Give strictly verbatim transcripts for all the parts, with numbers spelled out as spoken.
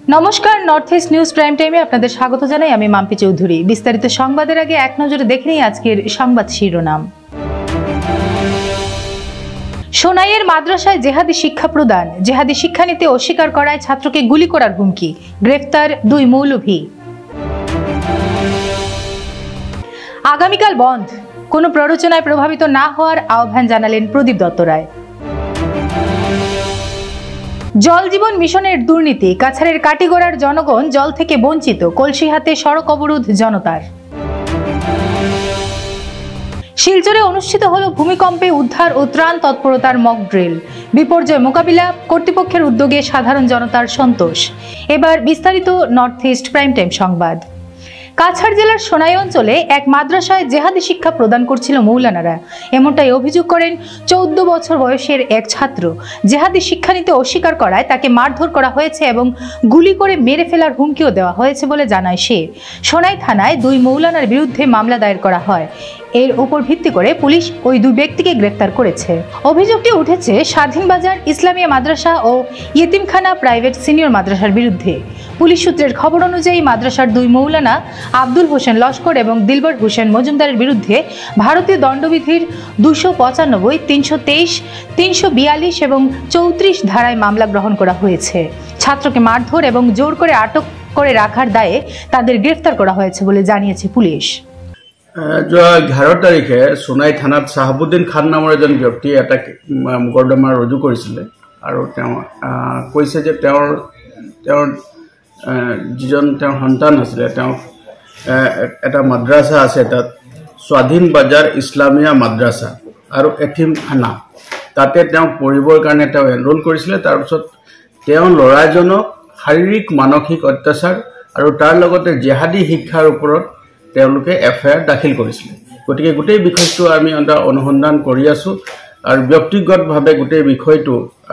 নমস্কার, north East news prime টাইমে আপনাদের স্বাগত জানাই। আমি মাম্পি চৌধুরী। বিস্তারিত সংবাদের আগে এক নজরে দেখে নিই আজকের সংবাদ শিরোনাম। সোনাইয়ের মাদ্রাসায় জেহাদি শিক্ষা প্রদান, জেহাদি শিক্ষা নিতে অস্বীকার করায় ছাত্রকে গুলি করার হুমকি, গ্রেফতার দুই মৌলভী। আগামীকাল বন্ধ, কোনো প্ররোচনায় প্রভাবিত না হওয়ার আহ্বান জানালেন প্রদীপ দত্ত রায়। জল জীবন মিশনের দুর্নীতি, কাছাড়ের কাটিগড়ার জনগণ জল থেকে বঞ্চিত, কলসিহাতে সড়ক অবরোধ জনতার। শিলচরে অনুষ্ঠিত হল ভূমিকম্পে উদ্ধার ও ত্রাণ তৎপরতার মক ড্রিল, বিপর্যয় মোকাবিলা কর্তৃপক্ষের উদ্যোগে সাধারণ জনতার সন্তোষ। এবার বিস্তারিত নর্থ ইস্ট প্রাইম টাইম সংবাদ। কাছাড় জেলার সোনাই অঞ্চলে এক মাদ্রাসায় জেহাদি শিক্ষা প্রদান করছিল মৌলানারা, এমনটাই অভিযোগ করেন চৌদ্দ বছর বয়সের এক ছাত্র। জেহাদি শিক্ষা নিতে অস্বীকার করায় তাকে মারধর করা হয়েছে এবং গুলি করে মেরে ফেলার হুমকিও দেওয়া হয়েছে বলে জানায় সে। সোনাই থানায় দুই মৌলানার বিরুদ্ধে মামলা দায়ের করা হয়। এর উপর ভিত্তি করে পুলিশ ওই দুই ব্যক্তিকে গ্রেফতার করেছে। অভিযোগটি উঠেছে স্বাধীনবাজার ইসলামিয়া মাদ্রাসা ও ইয়েতিমখানা প্রাইভেট সিনিয়র মাদ্রাসার বিরুদ্ধে। পুলিশ সূত্রের খবর অনুযায়ী মাদ্রাসার দুই মৌলানা আব্দুল হোসেন লস্কর এবং দিলবর হোসেন মজুমদারের বিরুদ্ধে ভারতীয় দণ্ডবিধির দুশো পঁচানব্বই তিনশো তেইশ তিনশো বিয়াল্লিশ এবং চৌত্রিশ ধারায় মামলা গ্রহণ করা হয়েছে। ছাত্রকে মারধর এবং জোর করে আটক করে রাখার দায়ে তাদের গ্রেফতার করা হয়েছে বলে জানিয়েছে পুলিশ। যোৱা এঘাৰ তাৰিখে সোনাই থানাত চাহাবুদ্দিন খান নামৰ এজন ব্যক্তি এটা মোকৰ্দমা ৰুজু কৰিছিলে আৰু তেওঁ কৈছে যে তেওঁৰ তেওঁৰ যিজন তেওঁৰ সন্তান আছিলে, তেওঁ এটা মাদ্ৰাছা আছে তাত, স্বাধীন বাজাৰ ইছলামিয়া মাদ্ৰাছা আৰু এথিমখানা, তাতে তেওঁ পঢ়িবৰ কাৰণে তেওঁ এনৰোল কৰিছিলে। তাৰপিছত তেওঁ ল'ৰাজনক শাৰীৰিক মানসিক অত্যাচাৰ আৰু তাৰ লগতে জেহাদী শিক্ষাৰ ওপৰত তেওঁলোকে এফ আই আৰ দাখিল কৰিছিলে। গতিকে গোটেই বিষয়টো আমি অনুসন্ধান কৰি আছোঁ আৰু ব্যক্তিগতভাৱে গোটেই বিষয়টো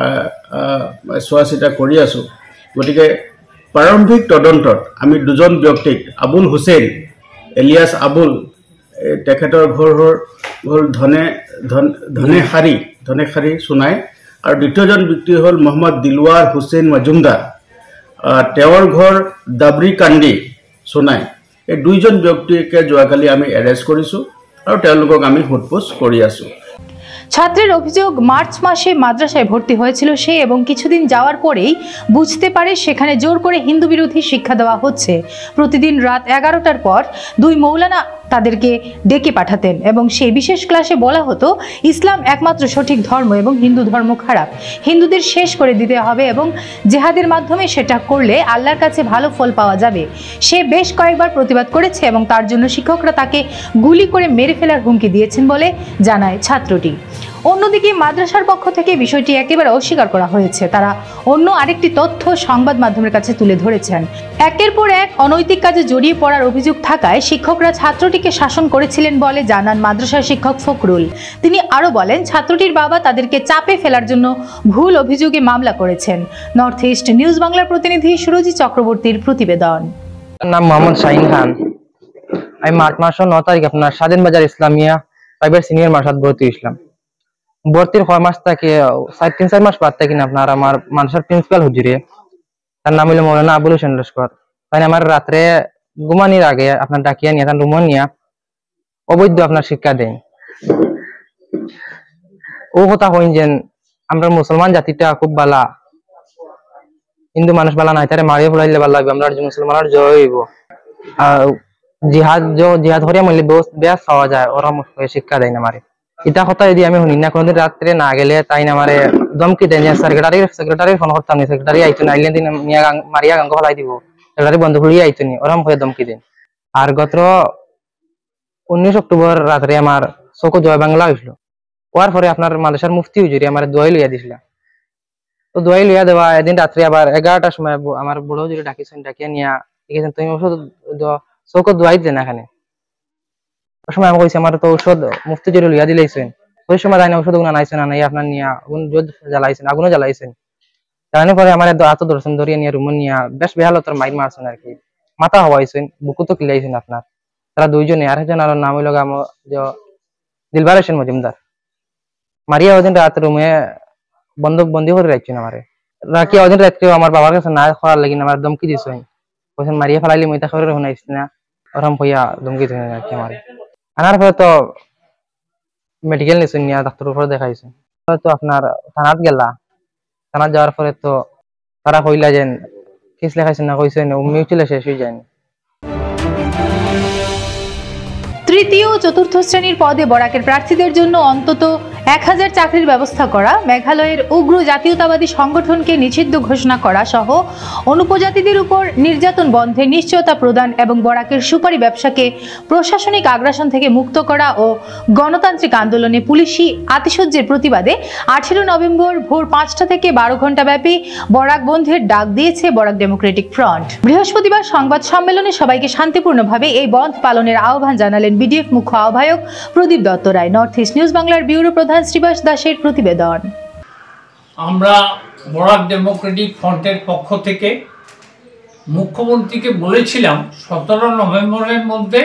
চোৱা চিতা কৰি আছোঁ। গতিকে প্ৰাৰম্ভিক তদন্তত আমি দুজন ব্যক্তিক, আবুল হুছেইন এলিয়াছ আবুল, তেখেতৰ ঘৰ হ'ল ধনে ধন ধনেশাৰী ধনেশাৰী সোনাই, আৰু দ্বিতীয়জন ব্যক্তি হ'ল মহম্মদ দিলৱাৰ হুছেইন মজুমদাৰ, তেওঁৰ ঘৰ দাবৰি কান্দি সোনাই। এই দুইজন ব্যক্তিকে যোৱাকালি আমি এৰেষ্ট কৰিছোঁ আৰু তেওঁলোকক আমি সোধপোছ কৰি আছোঁ। ছাত্রের অভিযোগ, মার্চ মাসে মাদ্রাসায় ভর্তি হয়েছিল সে এবং কিছুদিন যাওয়ার পরেই বুঝতে পারে সেখানে জোর করে হিন্দু বিরোধী শিক্ষা দেওয়া হচ্ছে। প্রতিদিন রাত এগারোটার পর দুই মৌলানা তাদেরকে ডেকে পাঠাতেন এবং সেই বিশেষ ক্লাসে বলা হতো ইসলাম একমাত্র সঠিক ধর্ম এবং হিন্দু ধর্ম খারাপ, হিন্দুদের শেষ করে দিতে হবে এবং জেহাদের মাধ্যমে সেটা করলে আল্লাহর কাছে ভালো ফল পাওয়া যাবে। সে বেশ কয়েকবার প্রতিবাদ করেছে এবং তার জন্য শিক্ষকরা তাকে গুলি করে মেরে ফেলার হুমকি দিয়েছেন বলে জানায় ছাত্রটি। অন্যদিকে মাদ্রাসার পক্ষ থেকে বিষয়টি একেবারে অস্বীকার করা হয়েছে। তারা অন্য আরেকটি তথ্য সংবাদ মাধ্যমের কাছে তুলে ধরেছেন। একের পর এক অনৈতিক কাজে জড়িয়ে পড়ার অভিযোগ থাকায় শিক্ষকরা ছাত্রটিকে শাসন করেছিলেন বলে জানান মাদ্রাসার শিক্ষক ফখরুল। তিনি আরো বলেন, ছাত্রটির বাবা তাদেরকে চাপে ফেলার জন্য ভুল অভিযোগে মামলা করেছেন। নর্থ ইস্ট নিউজ বাংলার প্রতিনিধি সুরজিৎ চক্রবর্তীর প্রতিবেদন। নাম মোহাম্মদ শাহিন খান। আমি মার্চ মাসের ন তারিখ আপনার স্বাধীনবাজার ইসলামিয়া প্রাইভেট সিনিয়র মাদ্রাসাত ভর্তি হয়েছিলাম। ভর্তির ছয় মাস থেকে তিন চার মাস বাদ থেকে আপনার আমার মাদ্রাসার প্রিন্সিপাল হুজুরে, তার নাম হলো মৌলানা আবুল হোসেন লস্কর, তাই আমার রাত্রে ঘুমানির আগে আপনার ডাকিয়া নিয়ে তার রুমন নিয়ে অবৈধ আপনার শিক্ষা দেন। ও কথা হইন যে আমরা মুসলমান জাতিটা খুব বালা, হিন্দু মানুষ বালা নাই, তারা মারিয়ে ফেলাইলে ভালো লাগবে, আমরা মুসলমানের জয় হইব, জিহাদ জিহাদ হরিয়া মূল্যে বেশ খাওয়া যায়, ওরা শিক্ষা দেয় না মারে। এটা কথা যদি আমি শুনি না, কোনোদিন রাত্রে না গেলে তাই না মারে ধমকি দেন, সেক্রেটারি সেক্রেটারি ফোন করতাম না, সেক্রেটারি আইতো না, আইলে দিন মারিয়া গাঙ্গ ফেলাই দিব, সেক্রেটারি বন্ধ খুলিয়ে আইতো নি, ওরম হয়ে ধমকি দেন। আর গত উনিশ অক্টোবর রাত্রে আমার চৌকো জয় বাংলা হয়েছিল। হওয়ার পরে আপনার মাদ্রাসার মুফতি হুজুরি আমার দোয়াই লইয়া দিছিল। তো দোয়াই লইয়া দেওয়া এদিন রাত্রে আবার এগারোটার সময় আমার বড় হুজুরি ডাকিছেন, ডাকিয়া নিয়া ঠিক আছে তুমি ওষুধ চৌকো দোয়াই দেন এখানে। ওই সময় আমি কইছি আমার তো ঔষধ মুফতি জুড়ে লইয়া দিলেইছেন, ওই সময় তাই না ঔষধ গুলো নাইছেন না, আপনার নিয়ে আগুন জোর জ্বালাইছেন, আগুনও জ্বালাইছেন। জানানোর পরে আমার এত দর্শন ধরিয়ে নিয়ে রুমন নিয়ে বেশ বেহালতার মাইর মারছেন আর কি, মাথা হওয়াইছেন, বুকু তো কিলাইছেন আপনার। তারা দুইজনে, আর একজন আরো নাম হইল দিলবার হোসেন মজুমদার। মারিয়া ওদিন রাত রুমে বন্ধ বন্দি করে রাখছেন আমারে। রাখি ওদিন রাত্রে আমার বাবার কাছে না করার লাগি আমার ধমকি দিছ কইছেন মারিয়া ফেলাইলি মই তা করে শুনাইছ না ওরম হইয়া ধমকি দিছেন রাখি আমারে আনার পরে তো মেডিকেল নিছেন নিয়া ডাক্তার উপর দেখাইছে তো আপনার থানাত গেলা থানাত যাওয়ার পরে তো তারা কইলা যেন কেস লেখাইছেন না কইছেন মিউচুয়াল শেষ হয়ে যায়। তৃতীয় ও চতুর্থ শ্রেণীর পদে বরাকের প্রার্থীদের জন্য অন্তত এক হাজার চাকরির ব্যবস্থা করা, মেঘালয়ের উগ্র জাতীয়তাবাদী সংগঠনকে নিষিদ্ধ ঘোষণা করা সহ অনুপজাতিদের উপর নির্যাতন বন্ধে নিশ্চয়তা প্রদান এবং বরাকের সুপারি ব্যবসাকে প্রশাসনিক আগ্রাসন থেকে মুক্ত করা ও গণতান্ত্রিক আন্দোলনে পুলিশি আতিশয্যের প্রতিবাদে আঠেরো নভেম্বর ভোর পাঁচটা থেকে বারো ঘন্টা ব্যাপী বরাক বন্ধের ডাক দিয়েছে বরাক ডেমোক্রেটিক ফ্রন্ট। বৃহস্পতিবার সংবাদ সম্মেলনে সবাইকে শান্তিপূর্ণভাবে এই বন্ধ পালনের আহ্বান জানালেন বিডিএফ মুখ্য আহ্বায়ক Pradip Dutta Roy. North East News বাংলার ব্যুরো প্রধান শ্রীবাস দাসের প্রতিবেদন। আমরা বরাক ডেমোক্রেটিক ফ্রন্টের পক্ষ থেকে মুখ্যমন্ত্রীকে বলেছিলাম সতেরো নভেম্বরের মধ্যে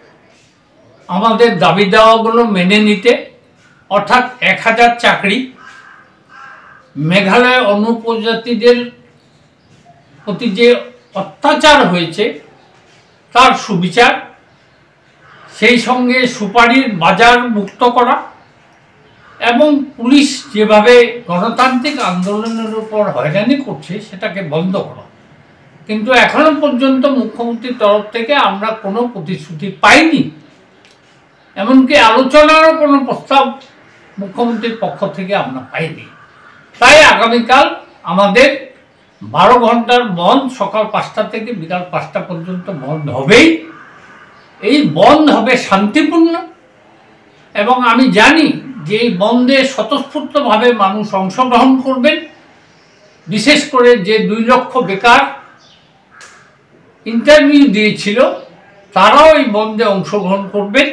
আমাদের দাবি দাওয়াগুলো মেনে নিতে, অর্থাৎ এক হাজার চাকরি, মেঘালয় অনুপজাতিদের প্রতি যে অত্যাচার হয়েছে তার সুবিচার, সেই সঙ্গে সুপারির বাজার মুক্ত করা এবং পুলিশ যেভাবে গণতান্ত্রিক আন্দোলনের উপর হয়রানি করছে সেটাকে বন্ধ করা। কিন্তু এখনো পর্যন্ত মুখ্যমন্ত্রীর তরফ থেকে আমরা কোনো প্রতিশ্রুতি পাইনি, এমনকি আলোচনারও কোনো প্রস্তাব মুখ্যমন্ত্রীর পক্ষ থেকে আমরা পাইনি। তাই আগামীকাল আমাদের বারো ঘন্টার বন্ধ, সকাল পাঁচটা থেকে বিকাল পাঁচটা পর্যন্ত বন্ধ হবেই। এই বন্ধ হবে শান্তিপূর্ণ এবং আমি জানি যে এই বন্ধে স্বতঃস্ফূর্তভাবে মানুষ অংশগ্রহণ করবেন। বিশেষ করে যে দুই লক্ষ বেকার ইন্টারভিউ দিয়েছিল তারাও এই বন্ধে অংশগ্রহণ করবেন।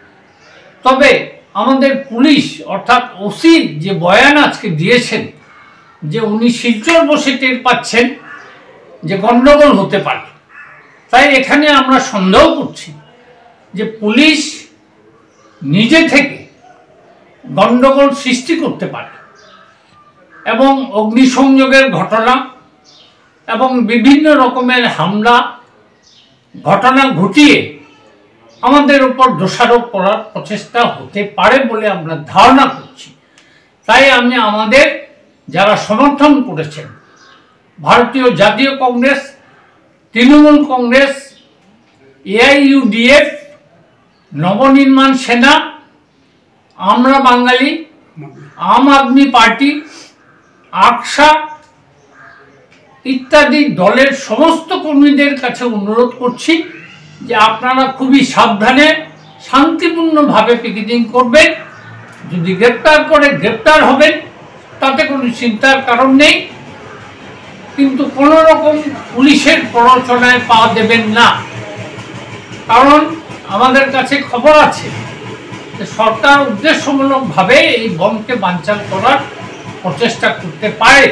তবে আমাদের পুলিশ অর্থাৎ ওসি যে বয়ান আজকে দিয়েছেন যে উনি শিলচর বসে টের পাচ্ছেন যে গণ্ডগোল হতে পারে, তাই এখানে আমরা সন্দেহ করছি যে পুলিশ নিজে থেকে গণ্ডগোল সৃষ্টি করতে পারে এবং অগ্নিসংযোগের ঘটনা এবং বিভিন্ন রকমের হামলা ঘটনা ঘটিয়ে আমাদের উপর দোষারোপ করার প্রচেষ্টা হতে পারে বলে আমরা ধারণা করছি। তাই আমি আমাদের যারা সমর্থন করেছেন, ভারতীয় জাতীয় Congress, Trinamool Congress, AIUDF, Navnirman Sena, Amra বাঙালি, আম আদমি পার্টি, আকসা ইত্যাদি দলের সমস্ত কর্মীদের কাছে অনুরোধ করছি যে আপনারা খুবই সাবধানে শান্তিপূর্ণভাবে পিকেটিং করবেন। যদি গ্রেপ্তার করে গ্রেপ্তার হবেন, তাতে কোনো চিন্তার কারণ নেই, কিন্তু কোনো রকম পুলিশের প্ররোচনায় পা দেবেন না। কারণ আমাদের কাছে খবর আছে যে সরকার উদ্দেশ্যমূলকভাবে এই বমকে বানচাল করার প্রচেষ্টা করতে পারে।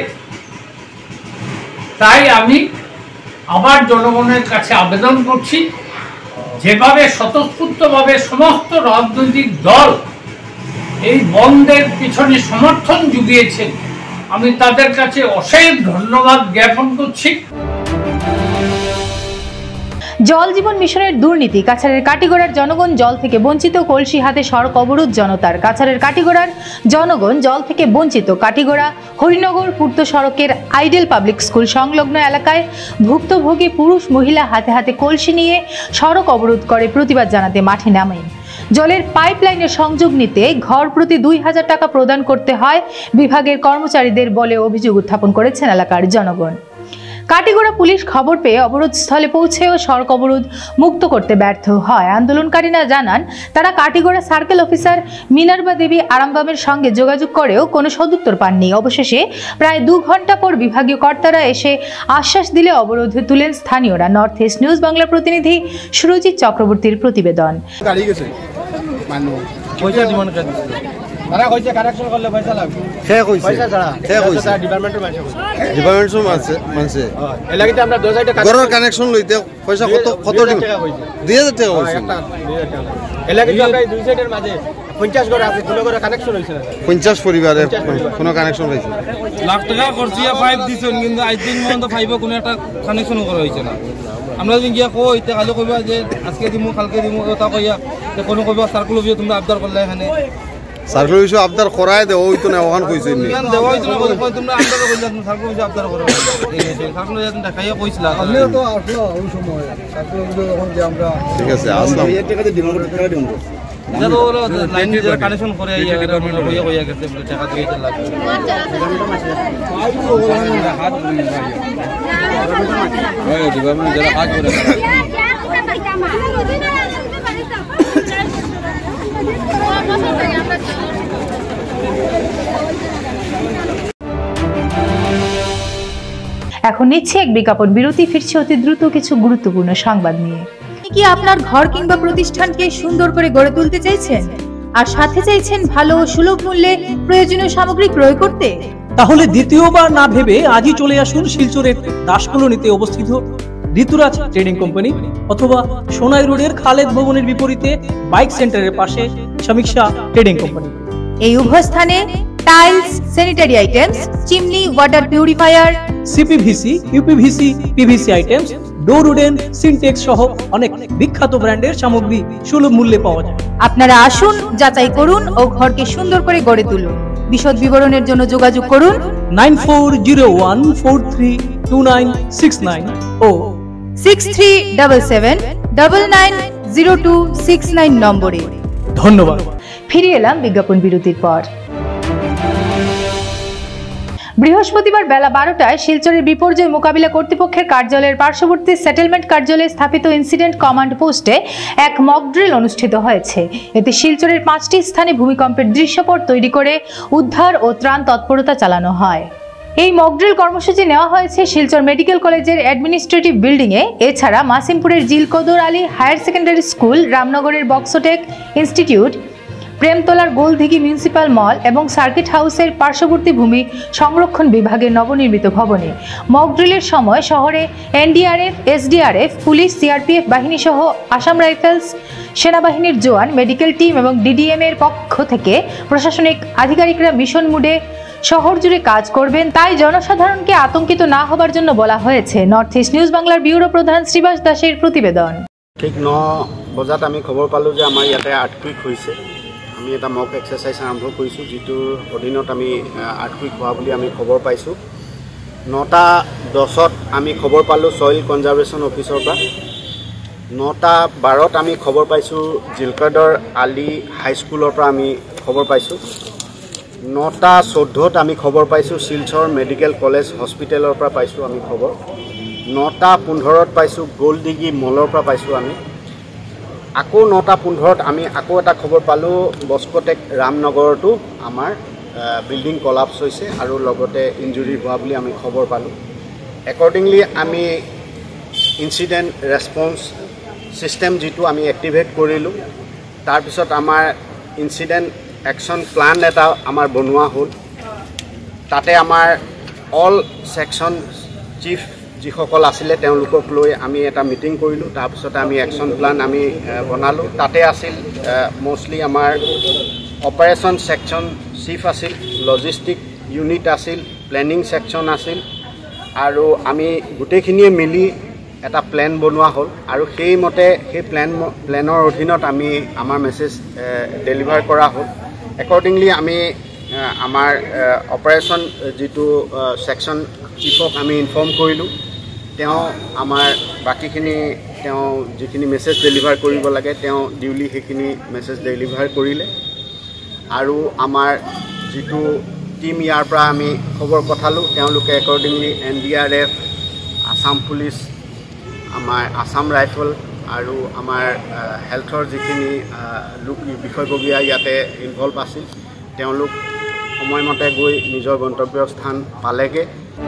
তাই আমি আবার জনগণের কাছে আবেদন করছি, যেভাবে স্বতঃস্ফূর্তভাবে সমস্ত রাজনৈতিক দল এই বন্ধের পিছনে সমর্থন জুগিয়েছেন, আমি তাদের কাছে অশেষ ধন্যবাদ জ্ঞাপন করছি। জল জীবন মিশনের দুর্নীতি, কাছাড়ের কাটিগড়ার জনগণ জল থেকে বঞ্চিত, কলসি হাতে সড়ক অবরোধ জনতার। কাছাড়ের কাটিগড়ার জনগণ জল থেকে বঞ্চিত। কাটিগড়া হরিনগর পূর্ত সড়কের আইডেল পাবলিক স্কুল সংলগ্ন এলাকায় ভুক্তভোগী পুরুষ মহিলা হাতে হাতে কলসি নিয়ে সড়ক অবরোধ করে প্রতিবাদ জানাতে মাঠে নামেন। জলের পাইপলাইনের সংযোগ নিতে ঘর প্রতি দুই হাজার টাকা প্রদান করতে হয় বিভাগের কর্মচারীদের বলে অভিযোগ উত্থাপন করেছেন এলাকার জনগণ। কাটিগড়া পুলিশ খবর পেয়ে অবরোধ স্থলে পৌঁছেও সড়ক অবরোধ মুক্ত করতে ব্যর্থ হয়। আন্দোলনকারীরা জানান তারা Katigora circle officer Minerva Devi আরামবামের সঙ্গে যোগাযোগ করেও কোনো সদুত্তর পাননি। অবশেষে প্রায় দু ঘন্টা পর বিভাগীয় কর্তারা এসে আশ্বাস দিলে অবরোধ তুলেন স্থানীয়রা। নর্থ ইস্ট নিউজ বাংলা প্রতিনিধি সুরজিৎ চক্রবর্তীর প্রতিবেদন। তারা কইছে কানেকশন করলে পয়সা লাগবে, সে কইছে পয়সা ছাড়া সে কইছে ডিপার্টমেন্টের মাঝে কইছে ডিপার্টমেন্টের মাঝে মাঝে এর লাগি আমরা দশ হাজার টাকা গরর কানেকশন লইতে পয়সা কত কত টাকা কইছে দুই হাজার টাকা কইছে এর লাগি আমরা দুই হাজার এর মাঝে পঞ্চাশ ঘর আছে কোনো ঘরে কানেকশন হইছে না পঞ্চাশ পরিবারে কোনো কানেকশন হইছে লাখ টাকা খরচিয়া পাইপ দিছেন কিন্তু আজ দিন পর্যন্ত পাইপ কোনো একটা কানেকশন করা হইছে না আমরা যদি গিয়া কই তে কালো কইবা যে আজকে দিমু কালকে দিমু ওটা কইয়া তে কোনো কইবা সার্কুল অফিসে তোমরা আবদার করলে এখানে সার্কুল অফিসে আবদার করায় দেও ওই তো না ওখান কইছে নি কেন দেওয়া হইছে না কই তোমরা আবদার কইলা তুমি সার্কুল অফিসে আবদার করো এই সার্কুল অফিসে দেখাইয়া কইছিলা আমিও তো আসলো ওই সময় সার্কুল অফিসে যখন যে আমরা ঠিক আছে আসলাম এই টাকাতে দিমু টাকা দিমু এটা তো লাইন দিয়ে কানেকশন করে আইয়া কইয়া কইয়া গেছে টাকা দিতে লাগবে হাত ভাই ডিপার্টমেন্ট যারা কাজ করে এখন নিচ্ছে এক বিজ্ঞাপন বিরতি, ফিরছে অতি দ্রুত কিছু গুরুত্বপূর্ণ সংবাদ নিয়ে। কি আপনার ঘর কিংবা প্রতিষ্ঠানকে সুন্দর করে গড়ে তুলতে চাইছেন আর সাথে চাইছেন ভালো ও সুলভ মূল্যে প্রয়োজনীয় সামগ্রী ক্রয় করতে? তাহলে দ্বিতীয়বার না ভেবে আজই চলে আসুন শিলচরের দাসকলোনিতে অবস্থিত ঋতুরাজ ট্রেডিং কোম্পানি অথবা সোনাই রোডের খালেদ ভবনের বিপরীতে বাইক সেন্টারের পাশে সমীক্ষা ট্রেডিং কোম্পানি। এই উভয় স্থানে tiles, sanitary items, chimney, water purifier, CPVC, UPVC, PVC items, door wooden, Sintex সহ অনেক বিখ্যাত ব্র্যান্ডের সামগ্রী সুলভ মূল্যে পাওয়া যায়। আপনারা আসুন, যাচাই করুন ও ঘরকে সুন্দর করে গড়ে তুলুন। বিশদ বিবরণের জন্য যোগাযোগ করুন nine four zero one four three two nine six nine ও six three seven seven nine nine zero two six nine নম্বরে। ধন্যবাদ। ফিরে এলাম বিজ্ঞাপন বিরতির পর। বৃহস্পতিবার বেলা বারোটায় শিলচরের বিপর্যয় মোকাবিলা কর্তৃপক্ষের কার্যালয়ের পার্শ্ববর্তী সেটেলমেন্ট কার্যালয়ে স্থাপিত ইনসিডেন্ট কমান্ড পোস্টে এক মক ড্রিল অনুষ্ঠিত হয়েছে। এতে শিলচরের পাঁচটি স্থানে ভূমিকম্পের দৃশ্যপট তৈরি করে উদ্ধার ও ত্রাণ তৎপরতা চালানো হয়। এই মক ড্রিল কর্মসূচি নেওয়া হয়েছে শিলচর মেডিকেল কলেজের অ্যাডমিনিস্ট্রেটিভ বিল্ডিংয়ে। এছাড়া মাসিমপুরের Zilkadar Ali higher secondary school, রামনগরের বক্সোটেক ইনস্টিটিউট, প্রেমতলার গোলদিঘি মিউনিসিপাল মল এবং সার্কিট হাউসের পার্শ্ববর্তী ভূমি সংরক্ষণ বিভাগের নবনির্মিত ভবনে মক ড্রিলের সময় শহরে এনডিআরএফ, এসডিআরএফ, পুলিশ, সিআরপিএফ বাহিনী সহ আসাম রাইফেলস, সেনাবাহিনীর জওয়ান, মেডিকেল টিম এবং ডিডিএম এর পক্ষ থেকে প্রশাসনিক আধিকারিকরা মিশন মুডে শহর জুড়ে কাজ করবেন। তাই জনসাধারণকে আতঙ্কিত না হবার জন্য বলা হয়েছে। নর্থ ইস্ট নিউজ বাংলার ব্যুরো প্রধান শ্রীবাস দাসের প্রতিবেদন। ঠিক ন বজাত আমি খবৰ পালোঁ যে আমাৰ ইয়াতে আৰ্থকুইক হৈছে। আমি এটা মক এক্সাৰচাইজ আৰম্ভ কৰিছোঁ, যিটোৰ অধীনত আমি আৰ্থকুইক হোৱা বুলি আমি খবৰ পাইছোঁ। নটা দহত আমি খবৰ পালোঁ ছইল কনজাৰ্ভেশ্যন অফিচৰ পৰা। নটা বাৰত আমি খবৰ পাইছোঁ জিলকদৰ আলী হাইস্কুলৰ পৰা আমি খবৰ পাইছোঁ। নটা চৈধ্যত আমি খবৰ পাইছোঁ শিলচৰ মেডিকেল কলেজ হস্পিটেলৰ পৰা পাইছোঁ আমি খবৰ। নটা পোন্ধৰত পাইছোঁ গোলদিঘি মলৰ পৰা পাইছোঁ আমি। আকৌ নটা পোন্ধৰত আমি আকৌ এটা খবৰ পালোঁ বস্কটেক ৰামনগৰতো আমাৰ বিল্ডিং কলাপছ হৈছে আৰু লগতে ইঞ্জুৰি হোৱা বুলি আমি খবৰ পালোঁ। একৰ্ডিংলি আমি ইনচিডেণ্ট ৰেছপন্স ছিষ্টেম যিটো আমি এক্টিভেট কৰিলোঁ। তাৰপিছত আমাৰ ইনচিডেণ্ট একশ্যন প্লান এটা আমাৰ বনোৱা হ'ল। তাতে আমাৰ অল ছেকশ্যন চিফ যিসকল আছিলে তেওঁলোকক লৈ আমি এটা মিটিং কৰিলোঁ। তাৰপিছতে আমি একশ্যন প্লান আমি বনালোঁ। তাতে আছিল মষ্টলি আমাৰ অপাৰেশ্যন ছেকশ্যন চিফ আছিল, লজিষ্টিক ইউনিট আছিল, প্লেনিং ছেকশ্যন আছিল আৰু আমি গোটেইখিনিয়ে মিলি এটা প্লেন বনোৱা হ'ল আৰু সেইমতে সেই প্লেন প্লেনৰ অধীনত আমি আমাৰ মেছেজ ডেলিভাৰ কৰা হ'ল। একৰ্ডিংলি আমি আমাৰ অপাৰেশ্যন যিটো ছেকশ্যন চিফক আমি ইনফৰ্ম কৰিলোঁ। তেওঁ আমাৰ বাকীখিনি তেওঁ যিখিনি মেছেজ ডেলিভাৰ কৰিব লাগে তেওঁ ডিউলি সেইখিনি মেছেজ ডেলিভাৰ কৰিলে আৰু আমাৰ যিটো টিম ইয়াৰ পৰা আমি খবৰ পঠালোঁ তেওঁলোকে accordingly N D R F, Assam police, আমাৰ আসাম ৰাইফল আৰু আমাৰ হেল্থৰ যিখিনি লোক বিষয়ববীয়া ইয়াতে ইনভলভ আছিল তেওঁলোক সময়মতে গৈ নিজৰ গন্তব্য স্থান পালেগে।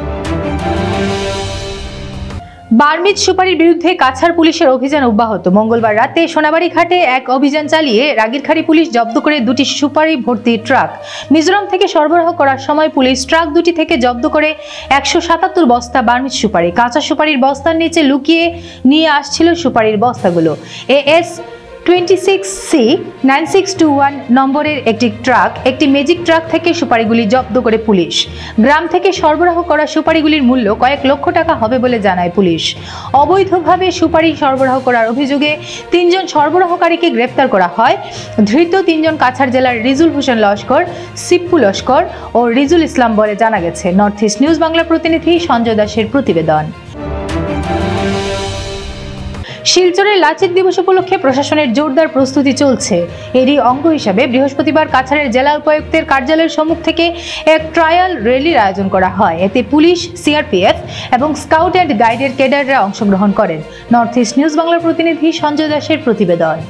বার্মিজ সুপারির বিরুদ্ধে কাছাড় পুলিশের অভিযান অব্যাহত। মঙ্গলবার রাতে সোনাবাড়ি ঘাটে এক অভিযান চালিয়ে রাগিরখাড়ি পুলিশ জব্দ করে দুটি সুপারি ভর্তি ট্রাক। মিজোরাম থেকে সরবরাহ করার সময় পুলিশ ট্রাক দুটি থেকে জব্দ করে একশো সাতাত্তর বস্তা বার্মিজ সুপারি। কাঁচা সুপারির বস্তার নিচে লুকিয়ে নিয়ে আসছিল সুপারির বস্তাগুলো। A S twenty six C nine six two one নম্বরের একটি ট্রাক একটি ম্যাজিক ট্রাক থেকে সুপারিগুলি জব্দ করে পুলিশ। গ্রাম থেকে সরবরাহ করা সুপারিগুলির মূল্য কয়েক লক্ষ টাকা হবে বলে জানায় পুলিশ। অবৈধভাবে সুপারি সরবরাহ করার অভিযোগে তিনজন সরবরাহকারীকে গ্রেপ্তার করা হয়। ধৃত তিনজন কাছাড় জেলার রিজুল হোসেন লস্কর, সিপ্পু লস্কর ও রিজুল ইসলাম বলে জানা গেছে। নর্থ ইস্ট নিউজ বাংলা প্রতিনিধি সঞ্জয় দাসের প্রতিবেদন। শিলচরের লাচিত দিবস উপলক্ষে প্রশাসনের জোরদার প্রস্তুতি চলছে। এরই অঙ্গ হিসাবে বৃহস্পতিবার কাছাড়ের জেলা উপায়ুক্তের কার্যালয়ের সম্মুখ থেকে এক ট্রায়াল র্যালির আয়োজন করা হয়। এতে পুলিশ, সিআরপিএফ এবং স্কাউট অ্যান্ড গাইডের ক্যাডাররা অংশগ্রহণ করেন। নর্থ ইস্ট নিউজ বাংলার প্রতিনিধি সঞ্জয় দাসের প্রতিবেদন।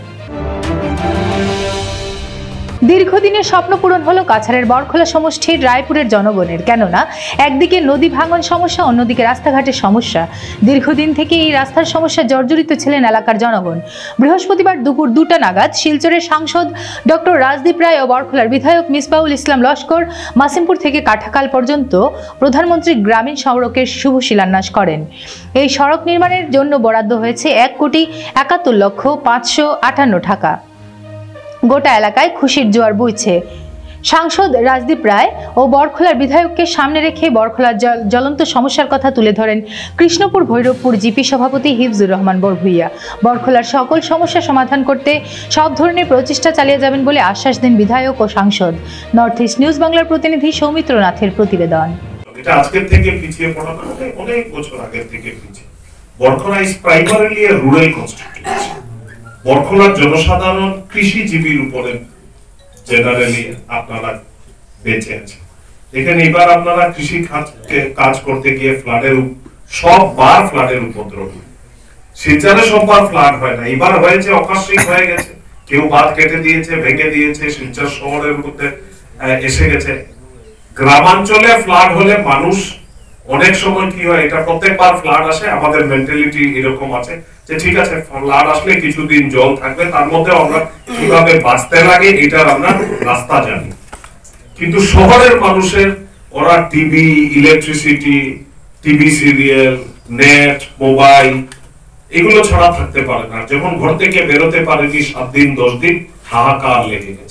দীর্ঘদিনের স্বপ্ন পূরণ হলো কাছাড়ের বরখোলা সমষ্টির রায়পুরের জনগণের। কেননা একদিকে নদী ভাঙন সমস্যা, অন্যদিকে রাস্তাঘাটের সমস্যা। দীর্ঘদিন থেকে এই রাস্তার সমস্যা জর্জরিত ছিলেন এলাকার জনগণ। বৃহস্পতিবার দুপুর দুটা নাগাদ শিলচরের সাংসদ ডক্টর রাজদীপ রায় ও বরখোলার বিধায়ক মিসবাউল ইসলাম লস্কর মাসিমপুর থেকে কাঠাকাল পর্যন্ত প্রধানমন্ত্রী গ্রামীণ সড়কের শুভ শিলান্যাস করেন। এই সড়ক নির্মাণের জন্য বরাদ্দ হয়েছে এক কোটি একাত্তর লক্ষ পাঁচশো আটান্ন টাকা। গোটা এলাকায় খুশির জোয়ার বইছে। সাংসদ রাজদীপ রায় ও বরখোলার বিধায়ককে সামনে রেখে বরখোলার জ্বলন্ত সমস্যার কথা তুলে ধরেন কৃষ্ণপুর ভৈরবপুর জিপি সভাপতি হিফজুর রহমান বরভুইয়া। বরখোলার সকল সমস্যা সমাধান করতে সব ধরনের প্রচেষ্টা চালিয়ে যাবেন বলে আশ্বাস দেন বিধায়ক ও সাংসদ। নর্থ ইস্ট নিউজ বাংলার প্রতিনিধি সৌমিত্র নাথের প্রতিবেদন। এটা আজকের থেকে পিছিয়ে পড়া না, অনেক বছর আগের থেকে পিছিয়ে। Barkhola is primarily a rural constituency. বরখোলার জনসাধারণ কৃষিজীবীর উপরে জেনারেলি আপনারা বেঁচে আছেন। এখানে এবার আপনারা কৃষি কাজ করতে গিয়ে ফ্লাডের সব বার ফ্লাডের উপদ্রব। শিলচরে সববার ফ্লাড হয় না, এবার হয়েছে অকস্মিক হয়ে গেছে। কেউ বাঁধ কেটে দিয়েছে, ভেঙে দিয়েছে, শিলচর শহরের মধ্যে এসে গেছে। গ্রামাঞ্চলে ফ্লাড হলে মানুষ অনেক সময় কি হয়, এটা প্রত্যেকবার ফ্লাড আসে, আমাদের মেন্টালিটি এরকম আছে যে ঠিক আছে ফ্লাড আসলে কিছুদিন জল থাকবে, তার মধ্যে আমরা কিভাবে বাঁচতে লাগে এটার আমরা রাস্তা জানি। কিন্তু শহরের মানুষের ওরা TV, electricity, TV serial, net, mobile এগুলো ছাড়া থাকতে পারে না। যখন ঘর থেকে বেরোতে পারেনি সাত দিন দশ দিন হাহাকার লেগে গেছে।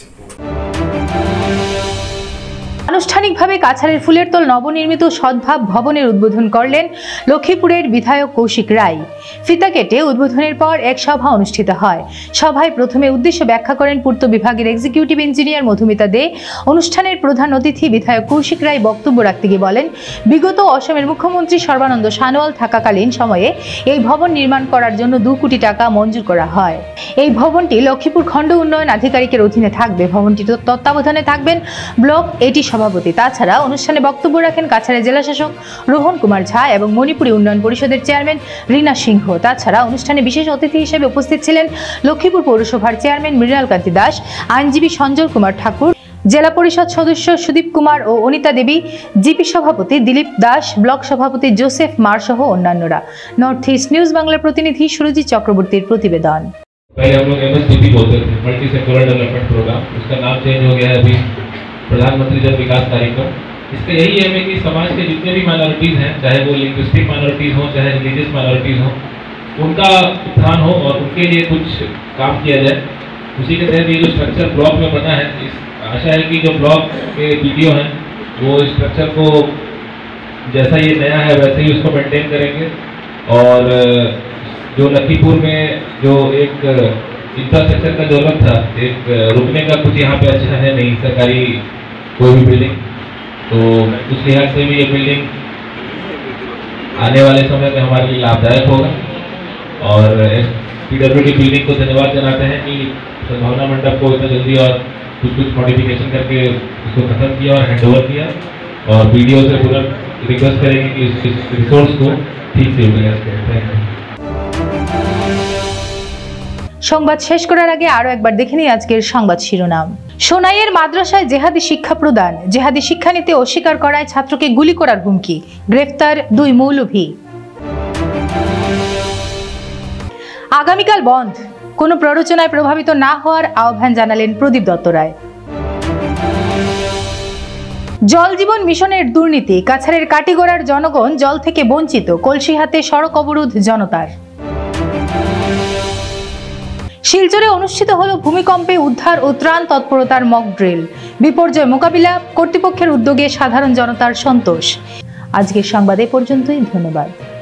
আনুষ্ঠানিকভাবে কাছাড়ের ফুলেরতল নবনির্মিত সদ্ভাব ভবনের উদ্বোধন করলেন লক্ষ্মীপুরের বিধায়ক কৌশিক রায়। ফিতা কেটে উদ্বোধনের পর এক সভা অনুষ্ঠিত হয়। সভায় প্রথমে উদ্দেশ্য ব্যাখ্যা করেন পূর্ত বিভাগের এক্সিকিউটিভ ইঞ্জিনিয়ার মধুমিতা দে। অনুষ্ঠানের প্রধান অতিথি বিধায়ক কৌশিক রায় বক্তব্য রাখতে গিয়ে বলেন, বিগত অসমের মুখ্যমন্ত্রী সর্বানন্দ সানোয়াল থাকাকালীন সময়ে এই ভবন নির্মাণ করার জন্য দু কোটি টাকা মঞ্জুর করা হয়। এই ভবনটি লক্ষ্মীপুর খণ্ড উন্নয়ন আধিকারিকের অধীনে থাকবে। ভবনটির তত্ত্বাবধানে থাকবেন ব্লক এটি সভাপতি। তাছাড়া অনুষ্ঠানে বক্তব্য রাখেন কাছাড়ের জেলা শাসক রোহন কুমার ঝা এবং মণিপুরী উন্নয়ন পরিষদের চেয়ারম্যান রীনা সিংহ। তাছাড়া অনুষ্ঠানে বিশেষ অতিথি হিসেবে উপস্থিত ছিলেন লক্ষ্মীপুর পৌরসভার চেয়ারম্যান মৃণাল কান্তি দাস, আইনজীবী সঞ্জয় কুমার ঠাকুর, জেলা পরিষদ সদস্য সুদীপ কুমার ও অনিতা দেবী, জিপি সভাপতি দিলীপ দাস, ব্লক সভাপতি জোসেফ মার সহ অন্যান্যরা। নর্থ ইস্ট নিউজ বাংলার প্রতিনিধি সুরজিৎ চক্রবর্তীর প্রতিবেদন। प्रधानमंत्री जन विकास कार्यक्रम, इसका यही एम है कि समाज के जितने भी माइनॉरिटीज़ हैं, चाहे वो लिंग्विस्टिक माइनॉरिटीज़ हों, चाहे रिलीजियस माइनॉरिटीज़ हों, उनका उत्थान हो और उनके लिए कुछ काम किया जाए। उसी के तहत ये जो स्ट्रक्चर ब्लॉक में बना है, इस आशा है कि जो ब्लॉक के वीडियो हैं वो स्ट्रक्चर को जैसा ये नया है वैसे ही उसको मेंटेन करेंगे। और जो लखीपुर में जो एक इंफ्रास्ट्रक्चर का जरूरत था, एक रुकने का कुछ यहाँ पे अच्छा है नहीं, सरकारी कोई भी बिल्डिंग, तो उस लिहाज से भी ये बिल्डिंग आने वाले समय में हमारे लिए लाभदायक होगा। और पीडब्ल्यूडी बिल्डिंग को धन्यवाद जनाते हैं कि सद्भावना मंडप को इतना जल्दी और कुछ कुछ मॉडिफिकेशन करके उसको खत्म किया और हैंड ओवर किया। और वीडियो से पूरा रिक्वेस्ट करेंगे कि इस रिसोर्स को ठीक से यूटिलाइज करें। Thank you. সংবাদ শেষ করার আগে আরো একবার দেখে নিই আজকের সংবাদ শিরোনাম। সোনাইয়ের মাদ্রাসায় জেহাদি শিক্ষা প্রদান, জেহাদি শিক্ষা নিতে অস্বীকার করায় ছাত্রকে গুলি করার হুমকি, গ্রেফতার দুই মৌলভী। আগামীকাল বন্ধ, কোনো প্ররোচনায় প্রভাবিত না হওয়ার আহ্বান জানালেন প্রদীপ দত্ত রায়। জল জীবন মিশনের দুর্নীতি, কাছাড়ের কাটিগড়ার জনগণ জল থেকে বঞ্চিত, কলসিহাতে সড়ক অবরোধ জনতার। শিলচরে অনুষ্ঠিত হলো ভূমিকম্পে উদ্ধার ও ত্রাণ তৎপরতার মক ড্রিল। বিপর্যয় মোকাবিলা কর্তৃপক্ষের উদ্যোগে সাধারণ জনতার সন্তোষ। আজকের সংবাদ এ পর্যন্তই, ধন্যবাদ।